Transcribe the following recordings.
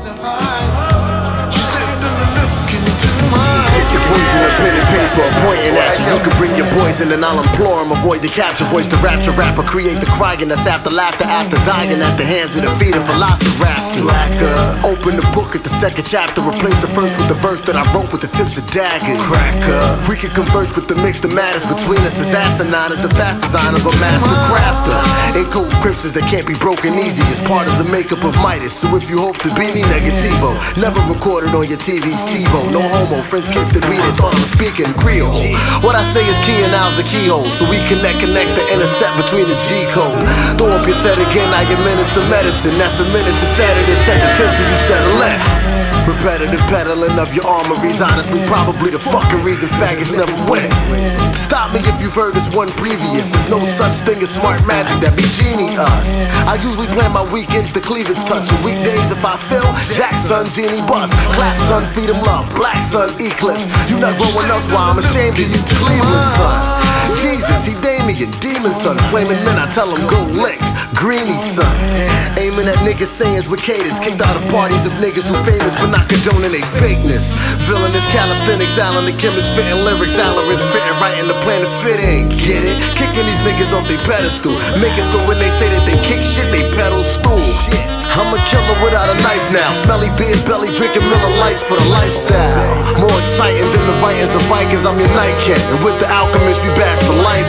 Pen and paper pointing at you. You can bring your poison and I'll implore him. Avoid the capture voice, the rapture rapper. Create the crying that's after laughter, after dying at the hands of the feet of velociraptor. Slacker, open the book at the second chapter. Replace the first with the verse that I wrote with the tips of daggers. Cracker, we can converse with the mix that matters between us. As asinine as the fast design of a master crafter. Encode crypts that can't be broken easy as part of the makeup of Midas. So if you hope to be me, negativo. Never recorded on your TV's TiVo. No homo, friends kissed and we they thought I was speaking Creole. What I say is key and now's the keyhole. So we connects the intercept between the G code. Throw up your set again, I administer medicine. That's a miniature sedative, set the tension, you settle left. Repetitive peddling of your armories. Honestly, probably the fucking reason faggots never win. Stop me if you've heard this one previous. There's no such thing as smart magic that be genie us. I usually plan my weekends to cleavage touch. And weekdays if I feel, Jack son, genie bust. Clap son, feed him love. Black son, eclipse. You not growing up while I'm ashamed of you, Cleveland son. Jesus, he Damien, demon son. Flaming men, I tell him go lick. Greeny son. Aiming at niggas sayings with cadence. Kicked out of parties of niggas who famous for not condoning they fakeness. Villainous calisthenics, Alan the chemist fitting lyrics. Allerants fitting right in the planet fitting. Get it? Kicking these niggas off they pedestal. Make it so when they say that they kick shit, they pedal stool. I'm a killer without a knife now. Smelly beard belly, drinking Miller Lights for the lifestyle. More exciting than the writings of Vikings, I'm your nightcat. And with the alchemist, we back for life.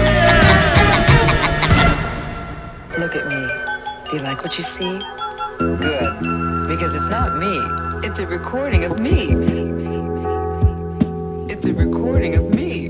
Look at me. Do you like what you see? Good. Because it's not me. It's a recording of me. It's a recording of me.